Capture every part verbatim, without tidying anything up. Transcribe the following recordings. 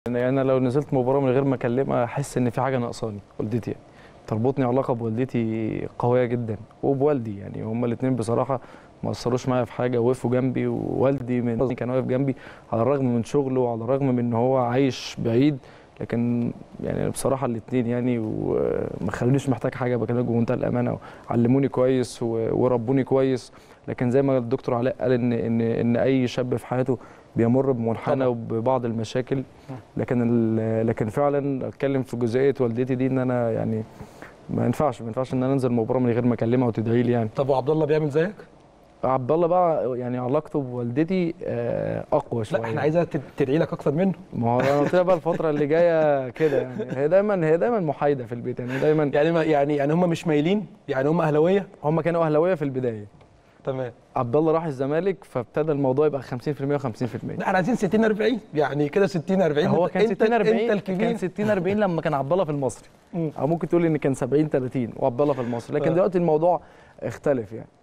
يعني انا لو نزلت مباراه من غير ما اكلمها احس ان في حاجه ناقصاني. والدتي يعني تربطني علاقه بوالدتي قويه جدا وبوالدي، يعني هما الاثنين بصراحه ما قصروش معايا في حاجه، وقفوا جنبي. ووالدي من كان واقف جنبي على الرغم من شغله وعلى الرغم من ان هو عايش بعيد، لكن يعني بصراحه الاثنين يعني وما خلونيش محتاج حاجه، بكلمك بمنتهى الامانه. علموني كويس وربوني كويس. لكن زي ما الدكتور علاء قال ان ان ان اي شاب في حياته بيمر بمنحنى وببعض المشاكل، لكن لكن فعلا اتكلم في جزئيه والدتي دي ان انا يعني ما ينفعش ما ينفعش ان انا انزل مباراه من غير ما اكلمها وتدعي لي يعني. طب وعبد الله بيعمل زيك؟ عبد الله بقى يعني علاقته بوالدتي اقوى شويه. لا احنا عايزها تدعي لك اكتر منه. ما هو انا قلت لها بقى الفتره اللي جايه كده يعني هي دايما هي دايما محايده في البيت، يعني دايما يعني ما يعني يعني هم مش مايلين، يعني هم اهلاويه؟ هم كانوا اهلاويه في البدايه. تمام. عبد الله راح الزمالك فابتدى الموضوع يبقى خمسين في المية وخمسين في المية. لا احنا عايزين ستين أربعين، يعني كده ستين أربعين. هو كان ستين أربعين، انت الكبير. كان ستين أربعين لما كان عبد الله في المصري، او ممكن تقول ان كان سبعين ثلاثين وعبد الله في المصري، لكن دلوقتي الموضوع اختلف يعني.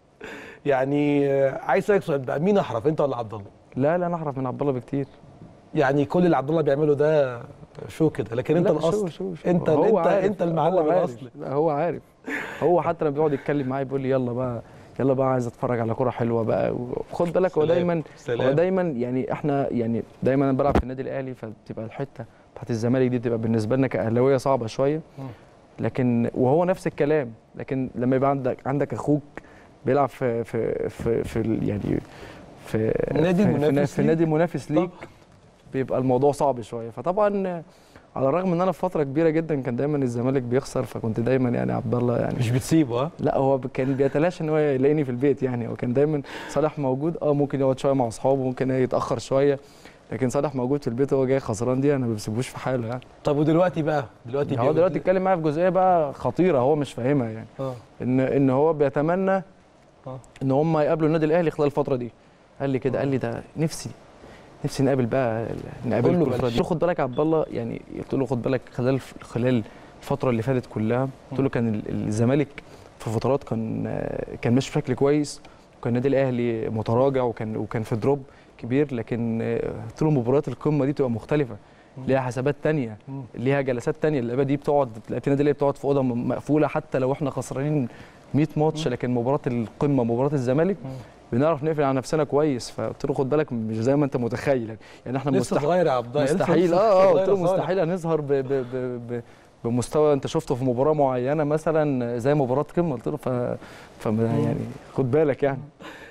يعني عايز اسالك سؤال بقى، مين احرف انت ولا عبد الله؟ لا لا انا احرف من عبد الله بكتير. يعني كل اللي عبد الله بيعمله ده شو كده، لكن انت الاصل. شو شو انت هو انت عارف. انت المعلم الاصلي. لا هو عارف. هو حتى لما بيقعد يتكلم معايا بيقول لي يلا بقى يلا بقى عايز اتفرج على كوره حلوه بقى. وخد بالك هو دايما هو دايما يعني احنا يعني دايما انا بلعب في النادي الاهلي، فبتبقى الحته بتاعت الزمالك دي بتبقى بالنسبه لنا كاهلاويه صعبه شويه، لكن وهو نفس الكلام. لكن لما يبقى عندك عندك اخوك بيلعب في في في, في يعني في نادي في, منافس في نادي منافس ليك بيبقى الموضوع صعب شويه. فطبعا على الرغم ان انا في فتره كبيره جدا كان دايما الزمالك بيخسر، فكنت دايما يعني عبد الله يعني مش بتسيبه. ها لا هو كان بيتلاشى ان هو يلاقيني في البيت، يعني هو كان دايما صالح موجود. اه ممكن يقعد شويه مع اصحابه، ممكن يتاخر شويه، لكن صالح موجود في البيت وهو جاي خسران دي انا ما بسيبوش في حاله يعني. طب ودلوقتي بقى دلوقتي هو دلوقتي اتكلم معايا في جزئيه بقى خطيره هو مش فاهمها يعني. اه ان ان هو بيتمنى اه ان هم يقابلوا النادي الاهلي خلال الفتره دي. قال لي كده، قال لي ده نفسي نفسي نقابل بقى نقابل الفتره دي. خد بالك عبد الله يعني قلت له خد بالك خلال خلال الفتره اللي فاتت كلها قلت له كان الزمالك في فترات كان كان مش بشكل كويس، وكان النادي الاهلي متراجع وكان وكان في دروب كبير، لكن قلت له مباريات القمه دي بتبقى مختلفه، ليها حسابات ثانيه، ليها جلسات ثانيه. اللعيبه دي بتقعد لعيبه النادي الاهلي بتقعد في اوضه مقفوله حتى لو احنا خسرانين مية ماتش، لكن مباراه القمه مباراه الزمالك بنعرف نقفل على نفسنا كويس. فقلت له خد بالك مش زي ما انت متخيل يعني احنا لسه صغير يا عبد الله، مستحيل اه اه قلت له مستحيل هنظهر ب ب ب ب بمستوى انت شفته في مباراه معينه مثلا زي مباراه قمه. قلت له ف, ف يعني خد بالك يعني.